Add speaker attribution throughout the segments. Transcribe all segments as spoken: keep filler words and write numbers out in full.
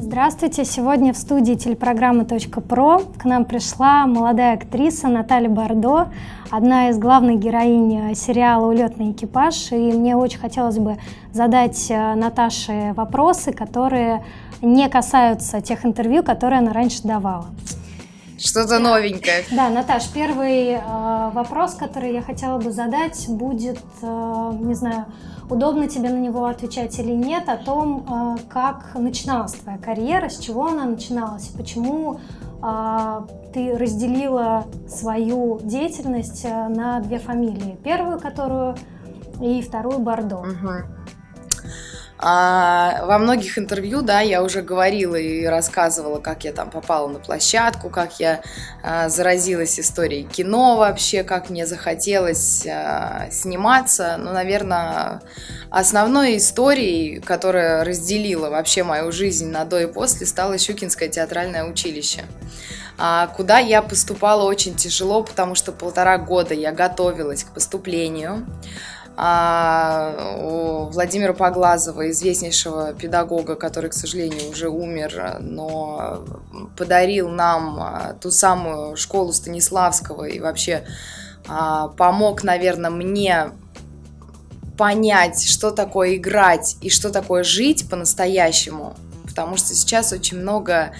Speaker 1: Здравствуйте! Сегодня в студии телепрограммы «Точка про» к нам пришла молодая актриса Наталья Бардо, одна из главных героинь сериала «Улетный экипаж». И мне очень хотелось бы задать Наташе вопросы, которые не касаются тех интервью, которые она раньше давала.
Speaker 2: Что-то новенькое.
Speaker 1: Да, Наташ, первый э, вопрос, который я хотела бы задать, будет, э, не знаю, удобно тебе на него отвечать или нет, о том, э, как начиналась твоя карьера, с чего она начиналась, и почему э, ты разделила свою деятельность на две фамилии. Первую, которую, и вторую Бардо.
Speaker 2: Угу. А, во многих интервью, да, я уже говорила и рассказывала, как я там попала на площадку, как я а, заразилась историей кино вообще, как мне захотелось а, сниматься. Ну, наверное, основной историей, которая разделила вообще мою жизнь на до и после, стало Щукинское театральное училище, а, куда я поступала очень тяжело, потому что полтора года я готовилась к поступлению. У Владимира Поглазова, известнейшего педагога, который, к сожалению, уже умер, но подарил нам ту самую школу Станиславского и вообще помог, наверное, мне понять, что такое играть и что такое жить по-настоящему, потому что сейчас очень много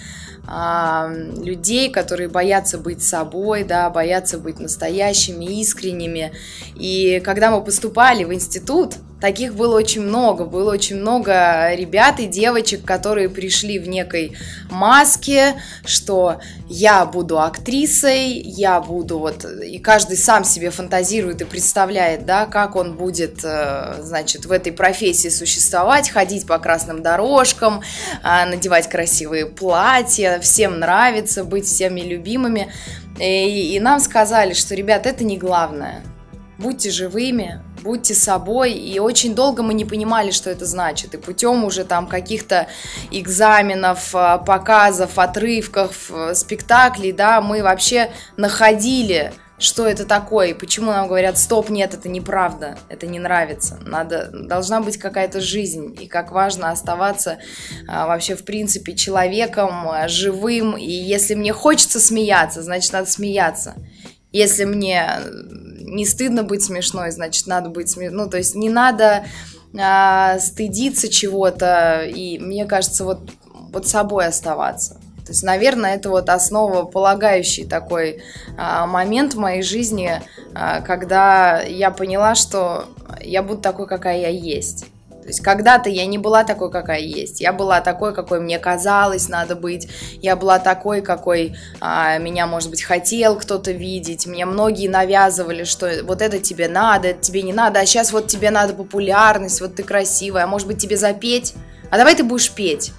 Speaker 2: людей, которые боятся быть собой, да, боятся быть настоящими, искренними. И когда мы поступали в институт, таких было очень много. Было очень много ребят и девочек, которые пришли в некой маске, что я буду актрисой, я буду вот... И каждый сам себе фантазирует и представляет, да, как он будет, значит, в этой профессии существовать, ходить по красным дорожкам, надевать красивые платья, всем нравится, быть всеми любимыми. И, и нам сказали, что, ребят, это не главное. Будьте живыми, будьте собой. И очень долго мы не понимали, что это значит. И путем уже там каких-то экзаменов, показов, отрывков, спектаклей, да, мы вообще находили, что это такое, и почему нам говорят: стоп, нет, это неправда, это не нравится. Надо, должна быть какая-то жизнь, и как важно оставаться а, вообще, в принципе, человеком, а, живым. И если мне хочется смеяться, значит, надо смеяться. Если мне не стыдно быть смешной, значит, надо быть смешной. Ну, то есть не надо а, стыдиться чего-то, и мне кажется, вот, вот собой оставаться. То есть, наверное, это вот основополагающий такой а, момент в моей жизни, а, когда я поняла, что я буду такой, какая я есть. То есть, когда-то я не была такой, какая есть. Я была такой, какой мне казалось надо быть. Я была такой, какой а, меня, может быть, хотел кто-то видеть. Мне многие навязывали, что вот это тебе надо, это тебе не надо. А сейчас вот тебе надо популярность, вот ты красивая. А может быть, тебе запеть? А давай ты будешь петь.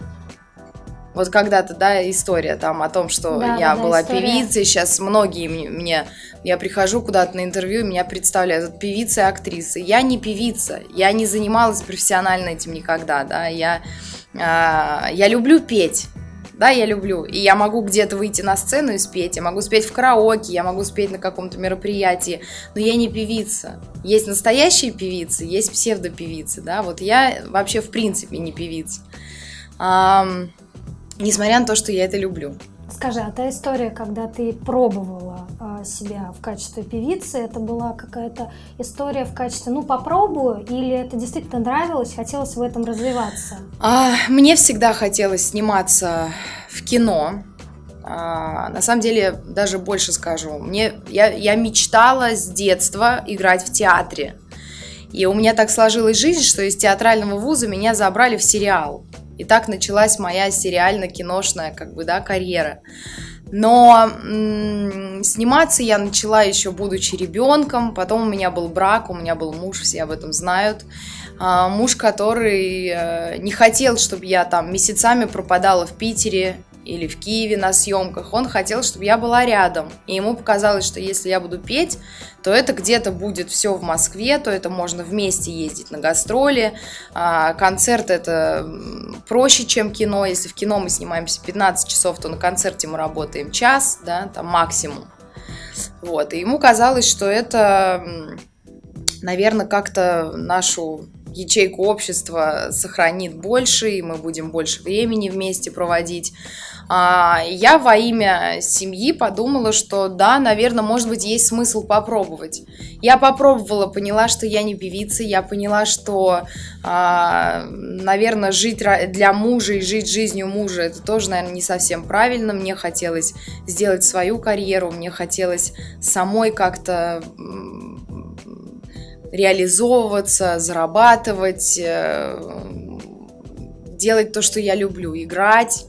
Speaker 2: Вот когда-то, да, история там о том, что
Speaker 1: да,
Speaker 2: я
Speaker 1: да,
Speaker 2: была
Speaker 1: история.
Speaker 2: певицей, сейчас многие мне, я прихожу куда-то на интервью, меня представляют певица и актриса. Я не певица, я не занималась профессионально этим никогда, да, я, а, я люблю петь, да, я люблю, и я могу где-то выйти на сцену и спеть, я могу спеть в караоке, я могу спеть на каком-то мероприятии, но я не певица. Есть настоящие певицы, есть псевдопевицы, да, вот я вообще в принципе не певица. Несмотря на то, что я это люблю.
Speaker 1: Скажи, а та история, когда ты пробовала а, себя в качестве певицы, это была какая-то история в качестве, ну, попробую, или это действительно нравилось, хотелось в этом развиваться?
Speaker 2: А, мне всегда хотелось сниматься в кино. А, на самом деле, даже больше скажу. Мне, я, я мечтала с детства играть в театре. И у меня так сложилась жизнь, что из театрального вуза меня забрали в сериал. И так началась моя сериально-киношная, как бы, да, карьера. Но м- сниматься я начала еще будучи ребенком. Потом у меня был брак, у меня был муж, все об этом знают. А, муж, который э, не хотел, чтобы я там месяцами пропадала в Питере или в Киеве на съемках. Он хотел, чтобы я была рядом. И ему показалось, что если я буду петь, то это где-то будет все в Москве, то это можно вместе ездить на гастроли. А, концерт это проще, чем кино. Если в кино мы снимаемся пятнадцать часов, то на концерте мы работаем час, да, там максимум. Вот. И ему казалось, что это, наверное, как-то нашу ячейку общества сохранит больше, и мы будем больше времени вместе проводить. Я во имя семьи подумала, что да, наверное, может быть, есть смысл попробовать. Я попробовала, поняла, что я не певица, я поняла, что, наверное, жить для мужа и жить жизнью мужа, это тоже, наверное, не совсем правильно. Мне хотелось сделать свою карьеру, мне хотелось самой как-то реализовываться, зарабатывать, делать то, что я люблю, играть.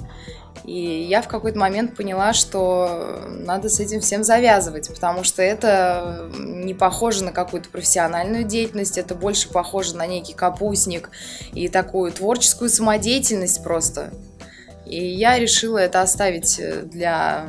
Speaker 2: И я в какой-то момент поняла, что надо с этим всем завязывать, потому что это не похоже на какую-то профессиональную деятельность, это больше похоже на некий капустник и такую творческую самодеятельность просто. И я решила это оставить для,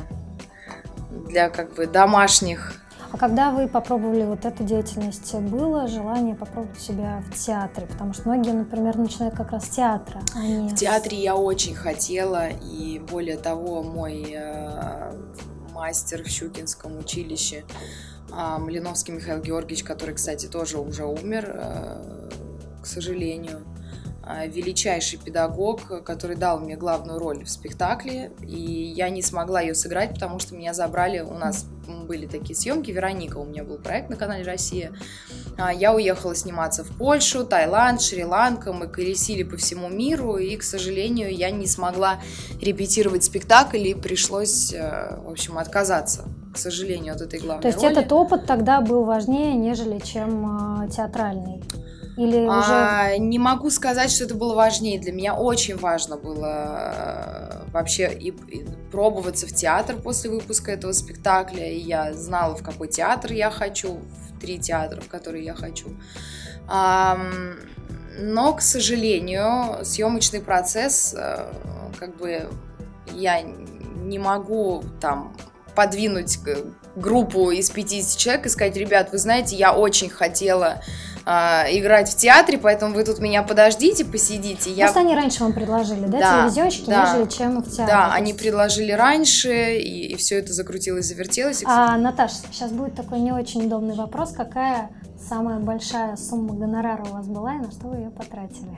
Speaker 2: для как бы домашних.
Speaker 1: А когда вы попробовали вот эту деятельность, было желание попробовать себя в театре? Потому что многие, например, начинают как раз с театра, а не...
Speaker 2: В театре я очень хотела, и более того, мой э, мастер в Щукинском училище, э, Малиновский Михаил Георгиевич, который, кстати, тоже уже умер, э, к сожалению, э, величайший педагог, который дал мне главную роль в спектакле, и я не смогла ее сыграть, потому что меня забрали, у нас были такие съемки, Вероника, у меня был проект на канале «Россия». Я уехала сниматься в Польшу, Таиланд, Шри-Ланка, мы колесили по всему миру, и, к сожалению, я не смогла репетировать спектакль, и пришлось, в общем, отказаться, к сожалению, от этой главной роли.
Speaker 1: То есть этот опыт тогда был важнее, нежели чем театральный? Или уже...
Speaker 2: а, не могу сказать, что это было важнее. Для меня очень важно было вообще и, и пробоваться в театр после выпуска этого спектакля. И я знала, в какой театр я хочу, в три театра, в которые я хочу. А, но, к сожалению, съемочный процесс, как бы, я не могу там подвинуть группу из пятидесяти человек и сказать: ребят, вы знаете, я очень хотела а, играть в театре, поэтому вы тут меня подождите, посидите. Я...
Speaker 1: Просто они раньше вам предложили, да,
Speaker 2: да
Speaker 1: телевизионщики,
Speaker 2: да,
Speaker 1: нежели чем в театре?
Speaker 2: Да, они предложили раньше, и, и все это закрутилось, завертелось. И...
Speaker 1: А, Наташа, сейчас будет такой не очень удобный вопрос. Какая самая большая сумма гонорара у вас была и на что вы ее потратили?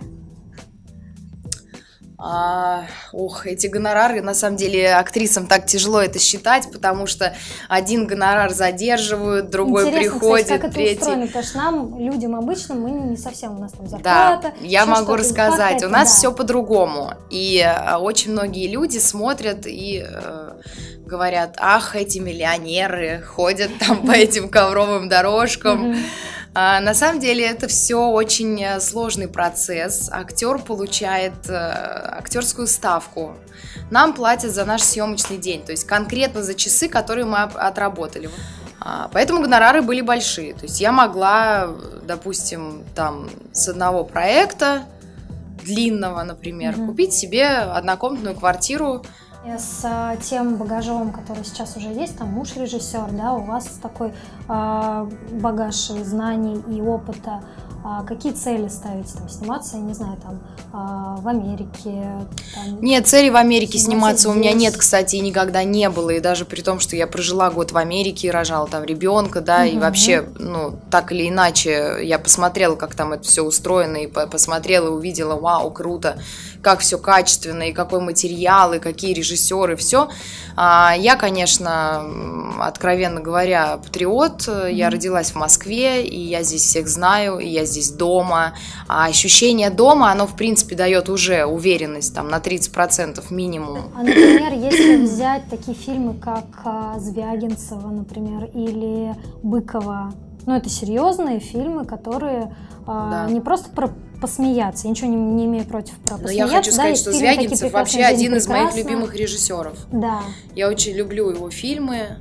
Speaker 2: А, ох, эти гонорары, на самом деле, актрисам так тяжело это считать, потому что один гонорар задерживают, другой
Speaker 1: Интересно,
Speaker 2: приходит,
Speaker 1: кстати, как
Speaker 2: третий...
Speaker 1: это устроено, потому что нам, людям обычным, мы не совсем, у нас там зарплата.
Speaker 2: Да, я могу рассказать, у нас
Speaker 1: да.
Speaker 2: все по-другому, и а, очень многие люди смотрят и э, говорят: ах, эти миллионеры ходят там по этим ковровым дорожкам. А, на самом деле это все очень сложный процесс. Актер получает э, актерскую ставку. Нам платят за наш съемочный день, то есть конкретно за часы, которые мы отработали. А, поэтому гонорары были большие. То есть я могла, допустим, там с одного проекта длинного, например, mm-hmm. купить себе однокомнатную квартиру.
Speaker 1: С тем багажом, который сейчас уже есть, там муж режиссер, да, у вас такой э, багаж и знаний и опыта. А какие цели ставите там сниматься, я не знаю, там э, в Америке? Там,
Speaker 2: нет, цели в Америке сниматься
Speaker 1: здесь.
Speaker 2: У меня нет, кстати, и никогда не было. И даже при том, что я прожила год в Америке, рожала там ребенка, да, угу. и вообще, ну, так или иначе, я посмотрела, как там это все устроено, и посмотрела, увидела, вау, круто, как все качественно, и какой материал, и какие режиссеры, все. Я, конечно, откровенно говоря, патриот. Mm-hmm. Я родилась в Москве, и я здесь всех знаю, и я здесь дома. А ощущение дома, оно, в принципе, дает уже уверенность там, на тридцать процентов минимум.
Speaker 1: А, например, если взять такие фильмы, как Звягинцева, например, или Быкова, ну, это серьезные фильмы, которые да. не просто про посмеяться, я ничего не, не имею против про посмеяться.
Speaker 2: Но я хочу сказать, да, что Звягинцев вообще один из моих
Speaker 1: прекрасно.
Speaker 2: любимых режиссеров.
Speaker 1: Да.
Speaker 2: Я очень люблю его фильмы,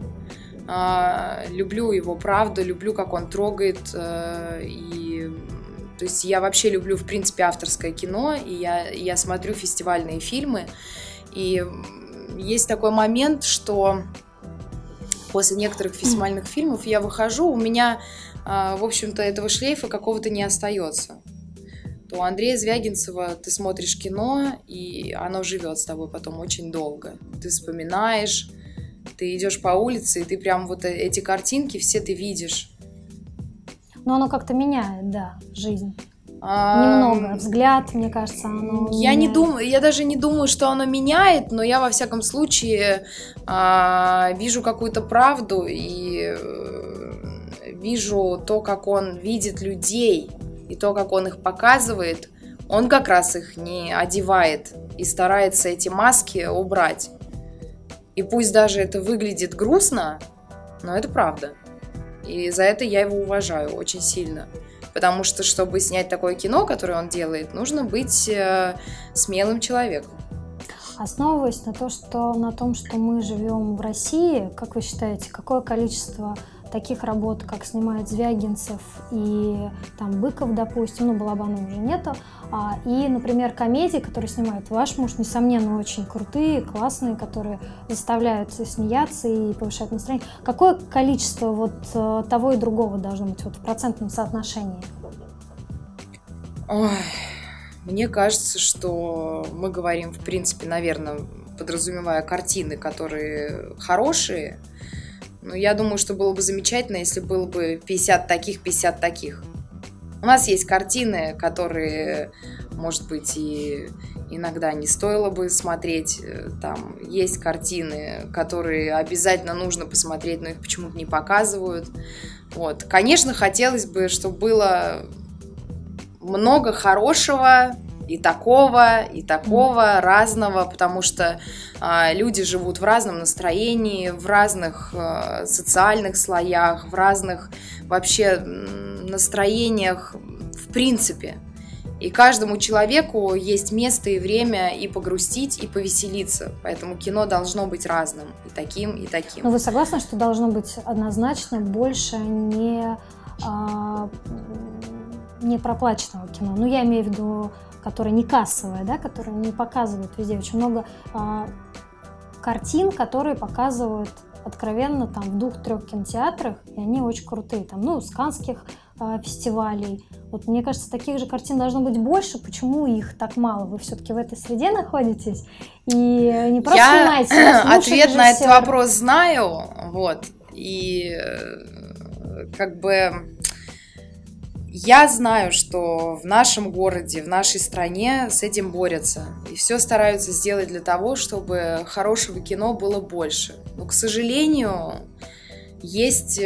Speaker 2: э, люблю его правду, люблю, как он трогает. Э, и, то есть я вообще люблю, в принципе, авторское кино, и я, я смотрю фестивальные фильмы. И есть такой момент, что после некоторых фестивальных фильмов я выхожу, у меня, э, в общем-то, этого шлейфа какого-то не остается. У Андрея Звягинцева ты смотришь кино, и оно живет с тобой потом очень долго. Ты вспоминаешь, ты идешь по улице, и ты прям вот эти картинки все ты видишь.
Speaker 1: Но оно как-то меняет, да, жизнь. Немного. Взгляд, мне кажется, оно
Speaker 2: Я
Speaker 1: меняет.
Speaker 2: не думаю, я даже не думаю, что оно меняет, но я во всяком случае а, вижу какую-то правду и э, вижу то, как он видит людей, и то, как он их показывает. Он как раз их не одевает и старается эти маски убрать. И пусть даже это выглядит грустно, но это правда. И за это я его уважаю очень сильно. Потому что, чтобы снять такое кино, которое он делает, нужно быть э, смелым человеком.
Speaker 1: Основываясь на, то, что, на том, что мы живем в России, как вы считаете, какое количество таких работ, как снимает Звягинцев и там Быков, допустим, ну, Балабанова уже нету, а, и, например, комедии, которые снимает ваш муж, несомненно, очень крутые, классные, которые заставляют смеяться и повышать настроение. Какое количество вот того и другого должно быть вот в процентном соотношении?
Speaker 2: Ой, мне кажется, что мы говорим, в принципе, наверное, подразумевая картины, которые хорошие. Но я думаю, что было бы замечательно, если было бы пятьдесят таких, пятьдесят таких. У нас есть картины, которые, может быть, и иногда не стоило бы смотреть. Там есть картины, которые обязательно нужно посмотреть, но их почему-то не показывают. Вот. Конечно, хотелось бы, чтобы было много хорошего, и такого, и такого, разного, потому что а, люди живут в разном настроении, в разных а, социальных слоях, в разных вообще настроениях в принципе. И каждому человеку есть место и время и погрустить, и повеселиться. Поэтому кино должно быть разным, и таким, и таким.
Speaker 1: Но вы согласны, что должно быть однозначно больше не, а, не проплаченного кино? Ну, я имею в виду, которая не кассовая, да, которая не показывает везде. Очень много а, картин, которые показывают откровенно там в двух-трех кинотеатрах, и они очень крутые. Там, ну, с каннских а, фестивалей. Вот мне кажется, таких же картин должно быть больше. Почему их так мало? Вы все-таки в этой среде находитесь и не просто
Speaker 2: Я
Speaker 1: снимаете. Я
Speaker 2: ответ на этот вопрос знаю, вот, и как бы я знаю, что в нашем городе, в нашей стране с этим борются. И все стараются сделать для того, чтобы хорошего кино было больше. Но, к сожалению, есть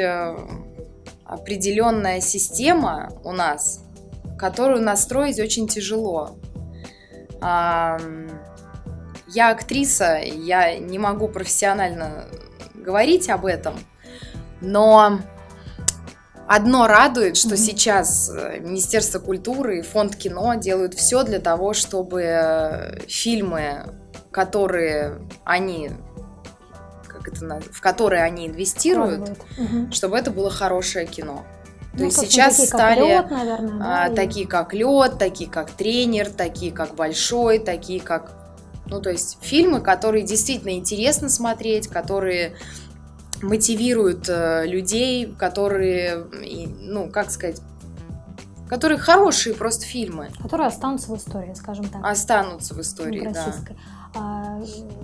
Speaker 2: определенная система у нас, которую настроить очень тяжело. Я актриса, я не могу профессионально говорить об этом, но одно радует, что mm-hmm. сейчас Министерство культуры и Фонд кино делают все для того, чтобы фильмы, которые они, как это, в которые они инвестируют, mm-hmm. чтобы это было хорошее кино. То ну, есть сейчас
Speaker 1: такие,
Speaker 2: стали
Speaker 1: как лед, наверное, да,
Speaker 2: а, такие, как «Лед», такие, как «Тренер», такие, как «Большой», такие, как... Ну, то есть фильмы, которые действительно интересно смотреть, которые мотивируют э, людей, которые, ну, как сказать, которые хорошие просто фильмы.
Speaker 1: Которые останутся в истории, скажем так.
Speaker 2: Останутся в истории, да.
Speaker 1: А,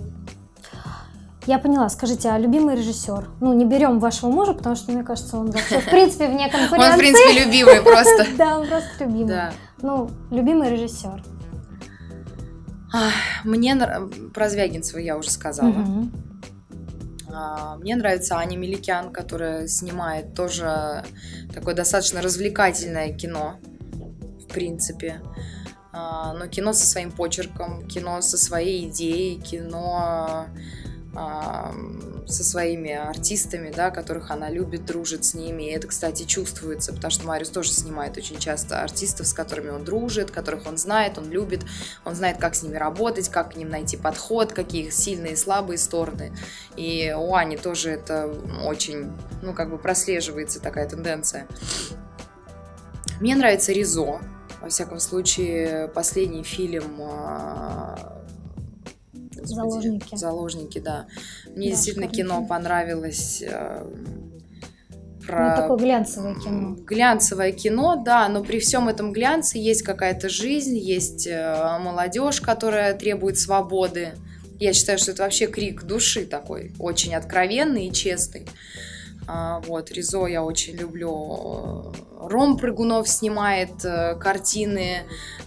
Speaker 1: я поняла. Скажите, а любимый режиссер? Ну, не берем вашего мужа, потому что, мне кажется, он вообще, в принципе, вне конкуренции.
Speaker 2: Он, в принципе, любимый просто.
Speaker 1: Да, он просто любимый. Ну, любимый режиссер.
Speaker 2: Мне про Звягинцева я уже сказала. Мне нравится Аня Меликян, которая снимает тоже такое достаточно развлекательное кино, в принципе. Но кино со своим почерком, кино со своей идеей, кино со своими артистами, да, которых она любит, дружит с ними. И это, кстати, чувствуется, потому что Мариус тоже снимает очень часто артистов, с которыми он дружит, которых он знает, он любит, он знает, как с ними работать, как к ним найти подход, какие их сильные и слабые стороны. И у Ани тоже это очень, ну, как бы прослеживается такая тенденция. Мне нравится Ризо. Во всяком случае, последний фильм...
Speaker 1: Заложники.
Speaker 2: Заложники, да. Мне да, действительно кино фильм. понравилось. Э,
Speaker 1: про... Ну, такое глянцевое кино.
Speaker 2: Глянцевое кино, да, но при всем этом глянце есть какая-то жизнь, есть э, молодежь, которая требует свободы. Я считаю, что это вообще крик души такой, очень откровенный и честный. Вот, Ризо я очень люблю. Ром Прыгунов снимает картины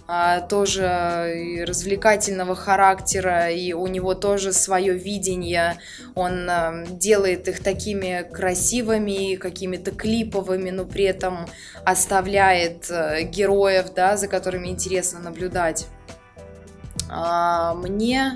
Speaker 2: тоже развлекательного характера, и у него тоже свое видение. Он делает их такими красивыми, какими-то клиповыми, но при этом оставляет героев, да, за которыми интересно наблюдать. Мне...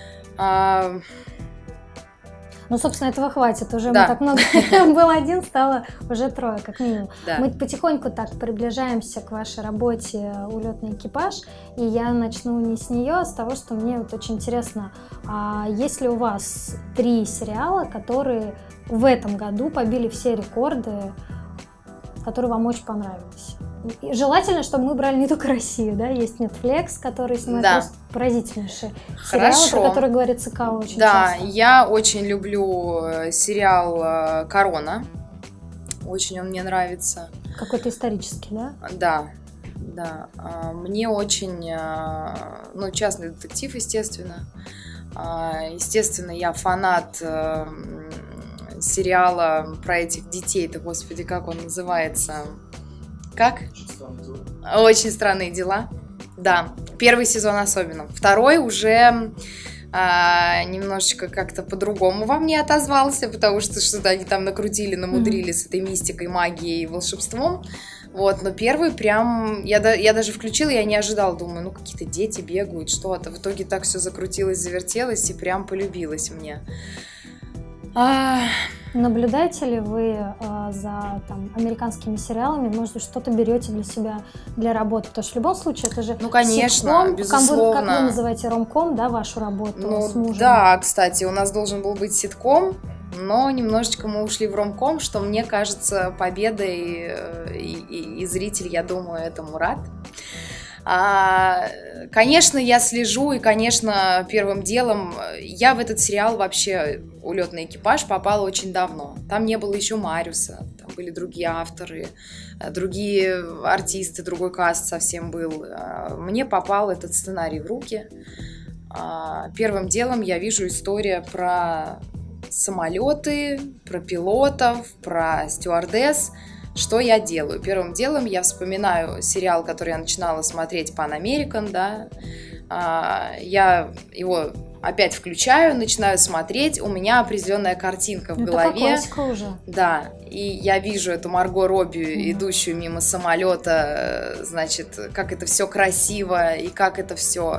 Speaker 1: Ну, собственно, этого хватит. Уже
Speaker 2: да.
Speaker 1: мы так много... Был один, стало уже трое, как минимум.
Speaker 2: Да.
Speaker 1: Мы потихоньку так приближаемся к вашей работе «Улетный экипаж». И я начну не с нее, а с того, что мне вот очень интересно. А есть ли у вас три сериала, которые в этом году побили все рекорды, которые вам очень понравились? И желательно, чтобы мы брали не только Россию, да, есть Netflix, который снимает
Speaker 2: да.
Speaker 1: просто поразительнейшие
Speaker 2: Хорошо.
Speaker 1: сериалы, про которые говорит Цикало очень
Speaker 2: да,
Speaker 1: часто.
Speaker 2: Да, я очень люблю сериал «Корона», очень он мне нравится.
Speaker 1: Какой-то исторический, да?
Speaker 2: Да, да, мне очень, ну, частный детектив, естественно, естественно, я фанат сериала про этих детей-то, господи, как он называется... Как?
Speaker 3: Очень странные дела.
Speaker 2: Очень странные дела. Да, первый сезон особенно. Второй уже а, немножечко как-то по-другому во мне отозвался, потому что что-то они там накрутили, намудрили mm-hmm. с этой мистикой, магией и волшебством. Вот, но первый прям... Я, я даже включила, я не ожидала, думаю, ну какие-то дети бегают, что-то. В итоге так все закрутилось, завертелось и прям полюбилось мне. А...
Speaker 1: Наблюдаете ли вы э, за там, американскими сериалами? Может быть, что-то берете для себя для работы? Потому что в любом случае это же
Speaker 2: ну, конечно,
Speaker 1: ситком,
Speaker 2: безусловно.
Speaker 1: Как вы, как вы называете, ромком, да, вашу работу
Speaker 2: ну,
Speaker 1: с мужем?
Speaker 2: Да, кстати, у нас должен был быть ситком, но немножечко мы ушли в ромком, что мне кажется победой, и, и, и зритель, я думаю, этому рад. А, конечно, я слежу, и, конечно, первым делом я в этот сериал вообще «Улетный экипаж» попала очень давно. Там не было еще Мариуса, там были другие авторы, другие артисты, другой каст совсем был. Мне попал этот сценарий в руки. Первым делом я вижу история про самолеты, про пилотов, про стюардесс. Что я делаю? Первым делом я вспоминаю сериал, который я начинала смотреть, Pan American, да. Я его опять включаю, начинаю смотреть, у меня определенная картинка в
Speaker 1: ну,
Speaker 2: голове.
Speaker 1: Это классика уже.
Speaker 2: Да, и я вижу эту Марго Робби, mm-hmm. идущую мимо самолета, значит, как это все красиво и как это все...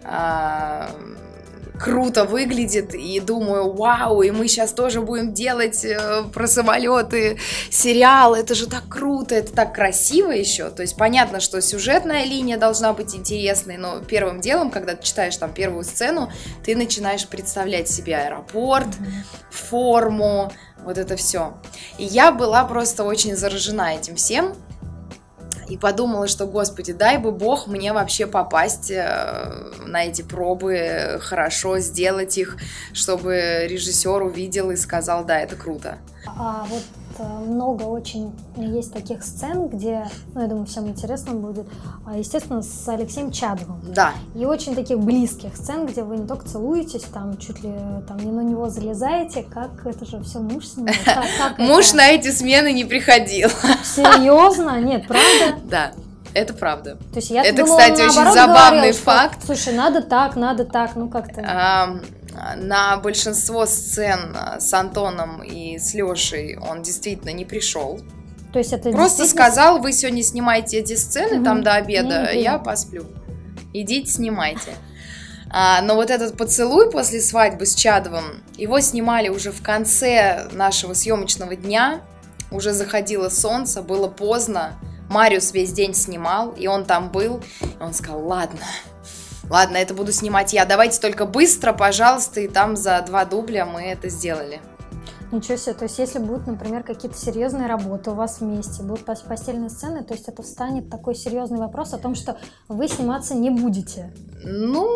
Speaker 2: А- круто выглядит, и думаю, вау, и мы сейчас тоже будем делать э, про самолеты сериал, это же так круто, это так красиво еще, то есть понятно, что сюжетная линия должна быть интересной, но первым делом, когда ты читаешь там первую сцену, ты начинаешь представлять себе аэропорт, mm-hmm. форму, вот это все. И я была просто очень заражена этим всем, и подумала, что, господи, дай бы бог мне вообще попасть на эти пробы, хорошо сделать их, чтобы режиссер увидел и сказал, да, это круто.
Speaker 1: А вот много очень есть таких сцен, где, ну, я думаю, всем интересно будет, естественно, с Алексеем Чадовым.
Speaker 2: Да.
Speaker 1: И очень таких близких сцен, где вы не только целуетесь, там чуть ли там не на него залезаете, как это же все муж снимает. Как, как
Speaker 2: муж
Speaker 1: это?
Speaker 2: На эти смены не приходил.
Speaker 1: Серьезно? Нет, правда?
Speaker 2: Да. Это правда.
Speaker 1: То есть я
Speaker 2: это,
Speaker 1: думала,
Speaker 2: кстати, очень забавный
Speaker 1: говорил,
Speaker 2: факт.
Speaker 1: Что, слушай, надо так, надо так, ну как-то.
Speaker 2: А, на большинство сцен с Антоном и с Лешей он действительно не пришел.
Speaker 1: То есть это
Speaker 2: просто
Speaker 1: действительно...
Speaker 2: сказал, вы сегодня снимаете эти сцены, угу. там до обеда,
Speaker 1: не,
Speaker 2: я посплю. Идите, снимайте. А, но вот этот поцелуй после свадьбы с Чадовым, его снимали уже в конце нашего съемочного дня. Уже заходило солнце, было поздно. Мариус весь день снимал, и он там был. И он сказал, ладно, ладно, это буду снимать я. Давайте только быстро, пожалуйста. И там за два дубля мы это сделали.
Speaker 1: Ничего себе. То есть если будут, например, какие-то серьезные работы у вас вместе, будут постельные сцены, то есть это встанет такой серьезный вопрос о том, что вы сниматься не будете.
Speaker 2: Ну,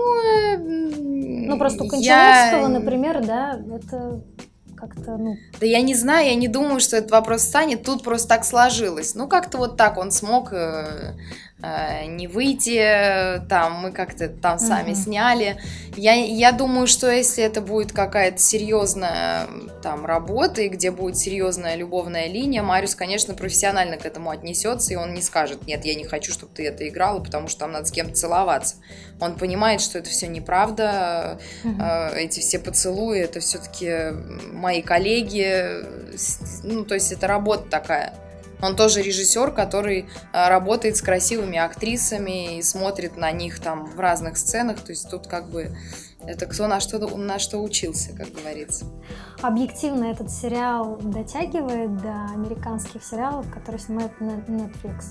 Speaker 1: ну просто у Кончаловского, я... например, да, это... Как-то, ну...
Speaker 2: Да я не знаю, я не думаю, что этот вопрос станет, тут просто так сложилось. Ну, как-то вот так он смог э, э, не выйти, там мы как-то там сами
Speaker 1: Мгм.
Speaker 2: сняли. Я, я думаю, что если это будет какая-то серьезная там работа, и где будет серьезная любовная линия, Мариус, конечно, профессионально к этому отнесется, и он не скажет: нет, я не хочу, чтобы ты это играла, потому что там надо с кем-то целоваться. Он понимает, что это все неправда,
Speaker 1: Мгм.
Speaker 2: э, эти все поцелуи, это все-таки мои коллеги, с- ну, то есть это работа такая. Он тоже режиссер, который э, работает с красивыми актрисами и смотрит на них там в разных сценах, то есть тут как бы это кто на что, на что учился, как говорится.
Speaker 1: Объективно этот сериал дотягивает до американских сериалов, которые снимают на Netflix?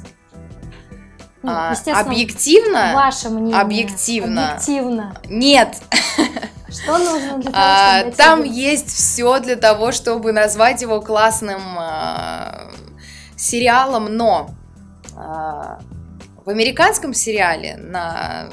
Speaker 1: Ну,
Speaker 2: А,
Speaker 1: естественно,
Speaker 2: объективно?
Speaker 1: ваше мнение.
Speaker 2: Объективно.
Speaker 1: Объективно.
Speaker 2: Нет.
Speaker 1: Что нужно для того,
Speaker 2: А,
Speaker 1: чтобы
Speaker 2: там
Speaker 1: дотягивать?
Speaker 2: есть все для того, чтобы назвать его классным а, сериалом, но а, в американском сериале на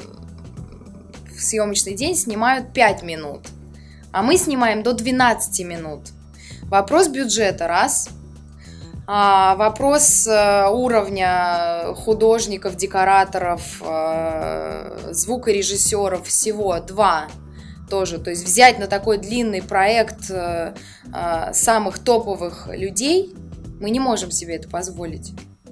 Speaker 2: в съемочный день снимают пять минут, а мы снимаем до двенадцати минут. Вопрос бюджета, раз. А, вопрос э, уровня художников, декораторов, э, звукорежиссеров, всего, два. Тоже, то есть взять на такой длинный проект э, э, самых топовых людей мы не можем себе это позволить.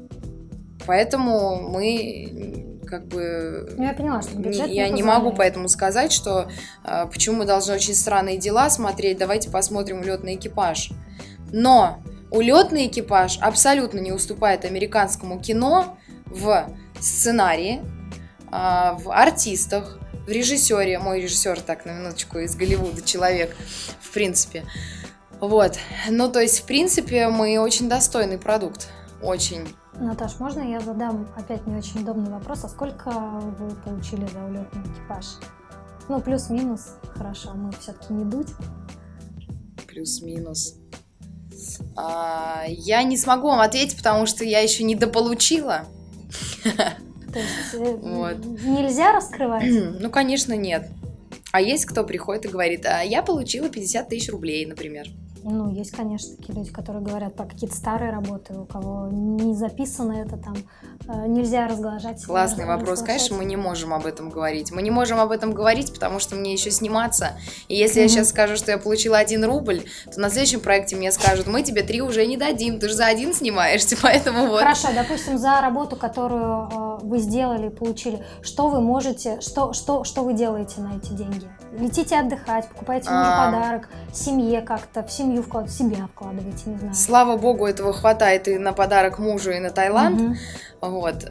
Speaker 2: Поэтому мы как бы...
Speaker 1: Ну, я поняла, что бюджет
Speaker 2: Я
Speaker 1: не
Speaker 2: не могу
Speaker 1: позволяет.
Speaker 2: поэтому сказать, что э, почему мы должны «Очень странные дела» смотреть, давайте посмотрим «Улетный экипаж». Но «Улетный экипаж» абсолютно не уступает американскому кино в сценарии, э, в артистах, в режиссере. Мой режиссер, так, на минуточку, из Голливуда человек, в принципе. Вот. Ну, то есть, в принципе, мы очень достойный продукт. Очень.
Speaker 1: Наташ, можно я задам опять не очень удобный вопрос? А сколько вы получили за улетный экипаж? Ну, плюс-минус. Хорошо, мы все-таки не дуть.
Speaker 2: Плюс-минус. А, я не смогу вам ответить, потому что я еще не дополучила.
Speaker 1: То есть э,
Speaker 2: Вот.
Speaker 1: нельзя раскрывать?
Speaker 2: Ну, конечно, нет. А есть кто приходит и говорит: а я получила пятьдесят тысяч рублей, например.
Speaker 1: Ну, есть, конечно, такие люди, которые говорят про какие-то старые работы, у кого не записано это там, э, нельзя разглашать.
Speaker 2: Классный
Speaker 1: раз-
Speaker 2: вопрос.
Speaker 1: разглашать.
Speaker 2: Конечно, мы не можем об этом говорить. Мы не можем об этом говорить, потому что мне еще сниматься. И если я
Speaker 1: Мгм.
Speaker 2: сейчас скажу, что я получила один рубль, то на следующем проекте мне скажут: мы тебе три уже не дадим, ты же за один снимаешься, поэтому вот.
Speaker 1: Хорошо, допустим, за работу, которую э, вы сделали, получили, что вы можете, что, что, что вы делаете на эти деньги? Летите отдыхать, покупаете мужу
Speaker 2: А.
Speaker 1: подарок, семье как-то, в семью вкладываете, в себя вкладываете, не знаю.
Speaker 2: Слава богу, этого хватает и на подарок мужу, и на Таиланд.
Speaker 1: Мгм.
Speaker 2: Вот.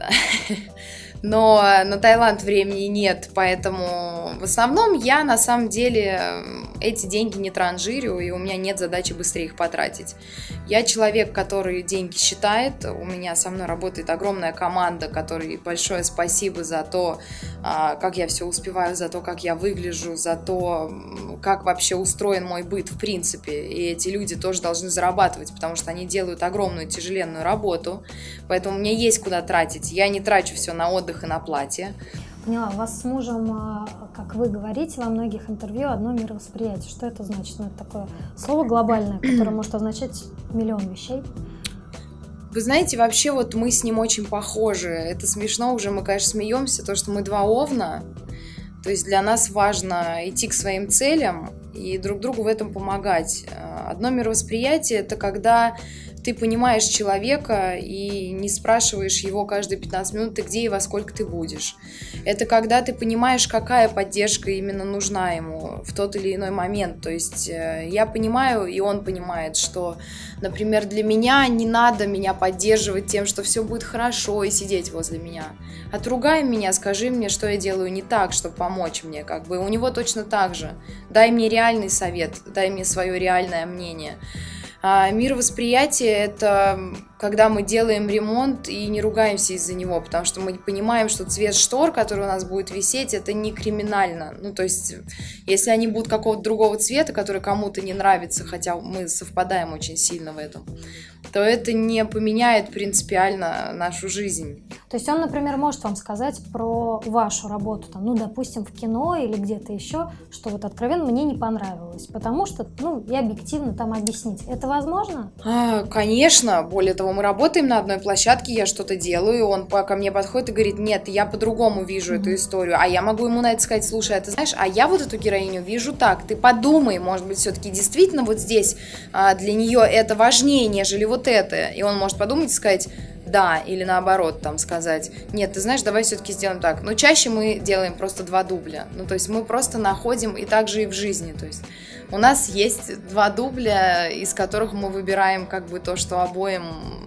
Speaker 2: Но на Таиланд времени нет, поэтому в основном я на самом деле эти деньги не транжирю, и у меня нет задачи быстрее их потратить. Я человек, который деньги считает, у меня со мной работает огромная команда, которой большое спасибо за то, как я все успеваю, за то, как я выгляжу, за то, как вообще устроен мой быт в принципе. И эти люди тоже должны зарабатывать, потому что они делают огромную тяжеленную работу, поэтому мне есть куда тратить. Я не трачу все на отдых и на платье.
Speaker 1: Поняла, у вас с мужем, как вы говорите во многих интервью, одно мировосприятие. Что это значит? Ну, это такое слово глобальное, которое может означать миллион вещей.
Speaker 2: Вы знаете, вообще вот мы с ним очень похожи. Это смешно уже, мы, конечно, смеемся, то, что мы два овна. То есть для нас важно идти к своим целям и друг другу в этом помогать. Одно мировосприятие – это когда ты понимаешь человека и не спрашиваешь его каждые пятнадцать минут, ты где и во сколько ты будешь. Это когда ты понимаешь, какая поддержка именно нужна ему в тот или иной момент. То есть я понимаю, и он понимает, что, например, для меня не надо меня поддерживать тем, что все будет хорошо, и сидеть возле меня. Отругай меня, скажи мне, что я делаю не так, чтобы помочь мне. Как бы у него точно так же. Дай мне реальный совет, дай мне свое реальное мнение. А мировосприятие – это когда мы делаем ремонт и не ругаемся из-за него, потому что мы понимаем, что цвет штор, который у нас будет висеть, это не криминально. Ну, то есть, если они будут какого-то другого цвета, который кому-то не нравится, хотя мы совпадаем очень сильно в этом, то это не поменяет принципиально нашу жизнь.
Speaker 1: То есть он, например, может вам сказать про вашу работу, там, ну, допустим, в кино или где-то еще, что вот откровенно мне не понравилось, потому что, ну, и объективно там объяснить. Это возможно?
Speaker 2: А, конечно, более того, этого мы работаем на одной площадке, я что-то делаю, и он ко мне подходит и говорит, нет, я по-другому вижу mm-hmm. эту историю, а я могу ему на это сказать, слушай, а ты знаешь, а я вот эту героиню вижу так, ты подумай, может быть, все-таки действительно вот здесь а, для нее это важнее, нежели вот это, и он может подумать и сказать, да, или наоборот, там сказать, нет, ты знаешь, давай все-таки сделаем так, но чаще мы делаем просто два дубля, ну, то есть мы просто находим, и так же и в жизни, то есть у нас есть два дубля, из которых мы выбираем как бы то, что обоим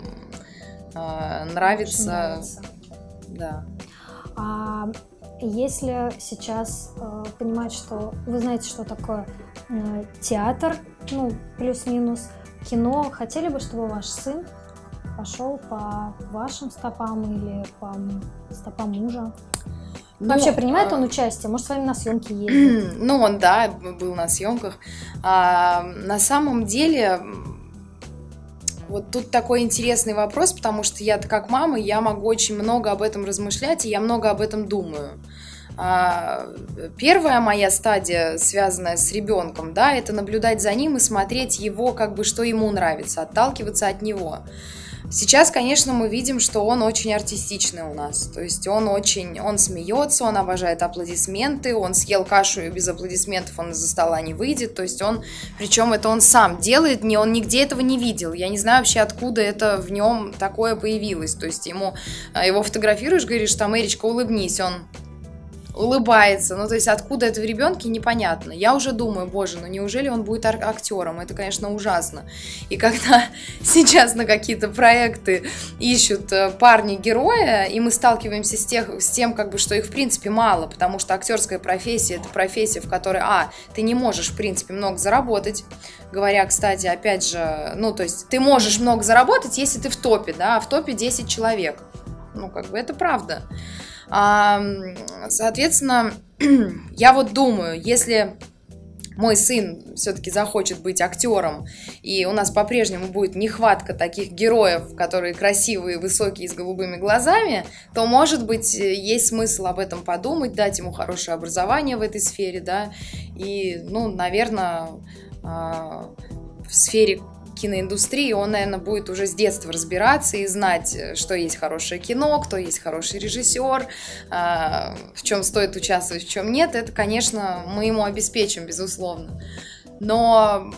Speaker 2: э, нравится. нравится. Да.
Speaker 1: А если сейчас э, понимать, что вы знаете, что такое э, театр, ну, плюс-минус, кино, хотели бы, чтобы ваш сын пошел по вашим стопам или по стопам мужа? Ну, вообще, принимает он участие? Может, с вами на съемки ездит?
Speaker 2: Ну, он, да, был на съемках. А, на самом деле, вот тут такой интересный вопрос, потому что я-то как мама, я могу очень много об этом размышлять, и я много об этом думаю. А, первая моя стадия, связанная с ребенком, да, это наблюдать за ним и смотреть его, как бы, что ему нравится, отталкиваться от него. Сейчас, конечно, мы видим, что он очень артистичный у нас, то есть он очень, он смеется, он обожает аплодисменты, он съел кашу и без аплодисментов он из-за стола не выйдет, то есть он, причем это он сам делает, не, он нигде этого не видел, я не знаю вообще, откуда это в нем такое появилось, то есть ему, его фотографируешь, говоришь, там, Эричка, улыбнись, он улыбается, ну то есть откуда это в ребенке, непонятно. Я уже думаю, боже, ну неужели он будет ар- актером? Это, конечно, ужасно. И когда сейчас на какие-то проекты ищут парни-героя, и мы сталкиваемся с, тех, с тем, как бы, что их в принципе мало, потому что актерская профессия — это профессия, в которой, а, ты не можешь в принципе много заработать, говоря, кстати, опять же, ну то есть ты можешь много заработать, если ты в топе, да, а в топе десять человек. Ну как бы это правда. Соответственно, я вот думаю, если мой сын все-таки захочет быть актером, и у нас по-прежнему будет нехватка таких героев, которые красивые, высокие, с голубыми глазами, то, может быть, есть смысл об этом подумать, дать ему хорошее образование в этой сфере, да, и, ну, наверное, в сфере киноиндустрии он, наверное, будет уже с детства разбираться и знать, что есть хорошее кино, кто есть хороший режиссер, в чем стоит участвовать, в чем нет. Это, конечно, мы ему обеспечим, безусловно. Но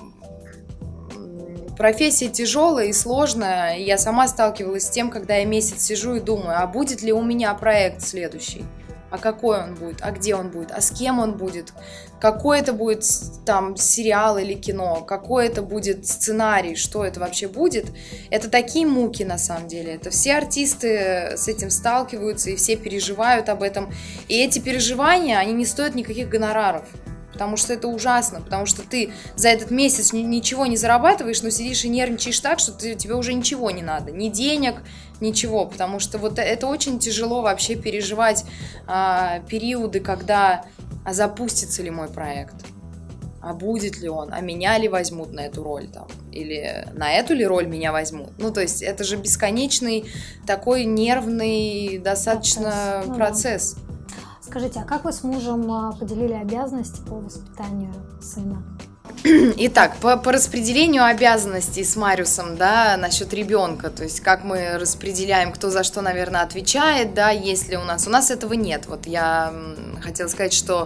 Speaker 2: профессия тяжелая и сложная. Я сама сталкивалась с тем, когда я месяц сижу и думаю, а будет ли у меня проект следующий? А какой он будет, а где он будет, а с кем он будет, какой это будет там сериал или кино, какой это будет сценарий, что это вообще будет. Это такие муки на самом деле. Это все артисты с этим сталкиваются и все переживают об этом. И эти переживания, они не стоят никаких гонораров. Потому что это ужасно, потому что ты за этот месяц ничего не зарабатываешь, но сидишь и нервничаешь так, что ты, тебе уже ничего не надо, ни денег, ничего, потому что вот это очень тяжело вообще переживать а, периоды, когда а запустится ли мой проект, а будет ли он, а меня ли возьмут на эту роль там, или на эту ли роль меня возьмут. Ну, то есть это же бесконечный такой нервный достаточно процесс. процесс.
Speaker 1: Скажите, а как вы с мужем поделили обязанности по воспитанию сына?
Speaker 2: Итак, по, по распределению обязанностей с Мариусом, да, насчет ребенка, то есть как мы распределяем, кто за что, наверное, отвечает, да, если у нас, у нас этого нет. Вот я хотела сказать, что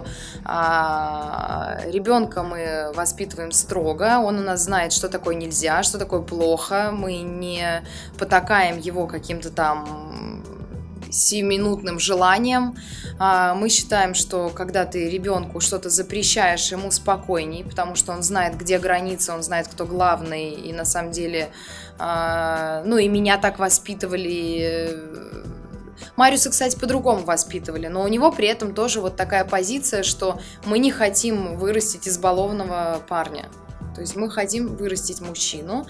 Speaker 2: а, ребенка мы воспитываем строго, он у нас знает, что такое нельзя, что такое плохо, мы не потакаем его каким-то там сиюминутным желанием. Мы считаем, что когда ты ребенку что-то запрещаешь, ему спокойней, потому что он знает, где границы, он знает, кто главный, и на самом деле, ну и меня так воспитывали. Мариуса, кстати, по-другому воспитывали, но у него при этом тоже вот такая позиция, что мы не хотим вырастить избалованного парня. То есть мы хотим вырастить мужчину,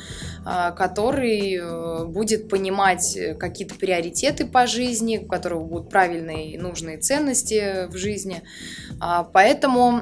Speaker 2: который будет понимать какие-то приоритеты по жизни, у которого будут правильные и нужные ценности в жизни. Поэтому,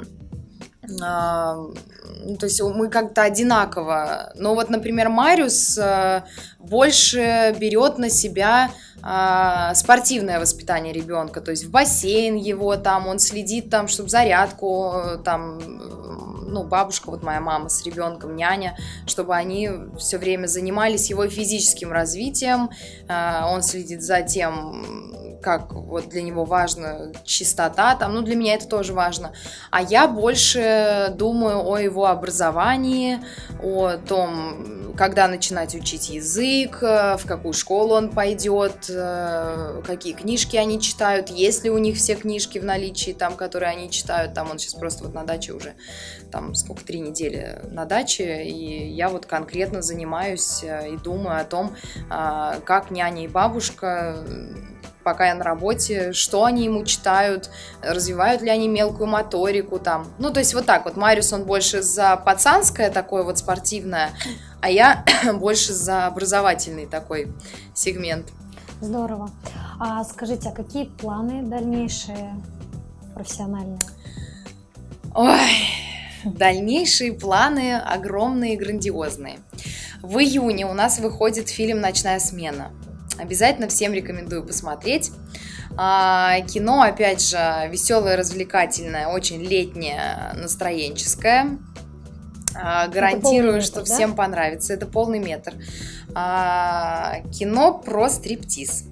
Speaker 2: то есть мы как-то одинаково. Но вот, например, Мариус больше берет на себя а, спортивное воспитание ребенка, то есть в бассейн его, там он следит, там, чтобы зарядку, там, ну, бабушка, вот моя мама с ребенком, няня, чтобы они все время занимались его физическим развитием, а, он следит за тем, как вот для него важна чистота, там, ну, для меня это тоже важно. А я больше думаю о его образовании, о том, когда начинать учить язык, в какую школу он пойдет, какие книжки они читают, есть ли у них все книжки в наличии, там, которые они читают, там, он сейчас просто вот на даче уже, там, сколько, три недели на даче, и я вот конкретно занимаюсь и думаю о том, как няня и бабушка, пока я на работе, что они ему читают, развивают ли они мелкую моторику там. Ну, то есть вот так вот. Мариус, он больше за пацанское такое вот спортивное, а я больше за образовательный такой сегмент.
Speaker 1: Здорово. А скажите, а какие планы дальнейшие профессиональные?
Speaker 2: Ой, дальнейшие планы огромные и грандиозные. В июне у нас выходит фильм «Ночная смена». Обязательно всем рекомендую посмотреть. А, кино, опять же, веселое, развлекательное, очень летнее, настроенческое. А, гарантирую, что метр, всем да? понравится. Это полный метр. А, кино про стриптиз.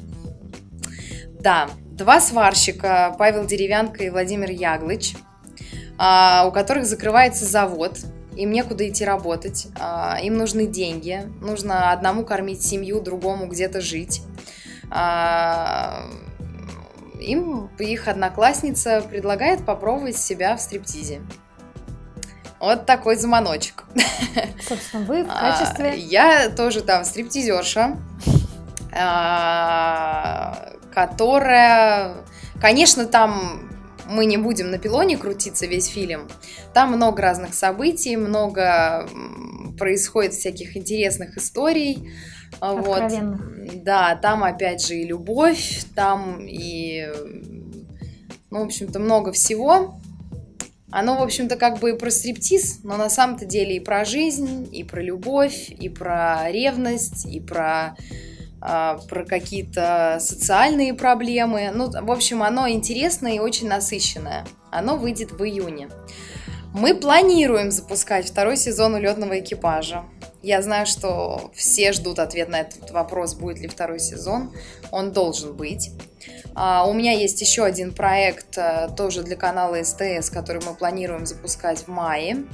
Speaker 2: Да, два сварщика, Павел Деревянко и Владимир Яглыч, а, у которых закрывается завод. Им некуда идти работать, им нужны деньги, нужно одному кормить семью, другому где-то жить. Им их одноклассница предлагает попробовать себя в стриптизе. Вот такой заманочек.
Speaker 1: Собственно, вы в качестве...
Speaker 2: Я тоже там стриптизерша, которая, конечно, там... Мы не будем на пилоне крутиться весь фильм. Там много разных событий, много происходит всяких интересных историй. Вот. Да, там опять же и любовь, там и, ну, в общем-то, много всего. Оно, в общем-то, как бы и про стриптиз, но на самом-то деле и про жизнь, и про любовь, и про ревность, и про... про какие-то социальные проблемы. Ну, в общем, оно интересное и очень насыщенное. Оно выйдет в июне. Мы планируем запускать второй сезон «Улетного экипажа». Я знаю, что все ждут ответ на этот вопрос, будет ли второй сезон. Он должен быть. У меня есть еще один проект, тоже для канала СТС, который мы планируем запускать в мае.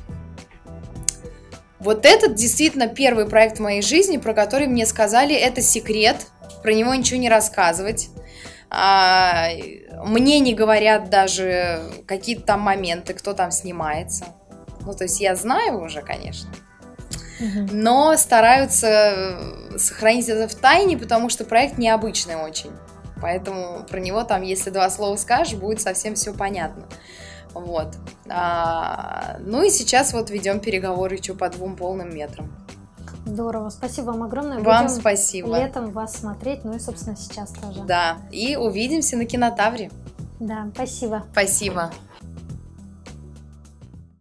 Speaker 2: Вот этот действительно первый проект в моей жизни, про который мне сказали, это секрет, про него ничего не рассказывать. А, мне не говорят даже какие-то там моменты, кто там снимается. Ну, то есть я знаю уже, конечно, угу. но стараются сохранить это в тайне, потому что проект необычный очень. Поэтому про него там, если два слова скажешь, будет совсем все понятно. Вот. А, ну и сейчас вот ведем переговоры еще по двум полным метрам.
Speaker 1: Здорово, спасибо вам огромное.
Speaker 2: Вам
Speaker 1: Будем
Speaker 2: спасибо.
Speaker 1: Летом вас смотреть, ну и, собственно, сейчас тоже.
Speaker 2: Да, и увидимся на Кинотавре.
Speaker 1: Да, спасибо.
Speaker 2: Спасибо.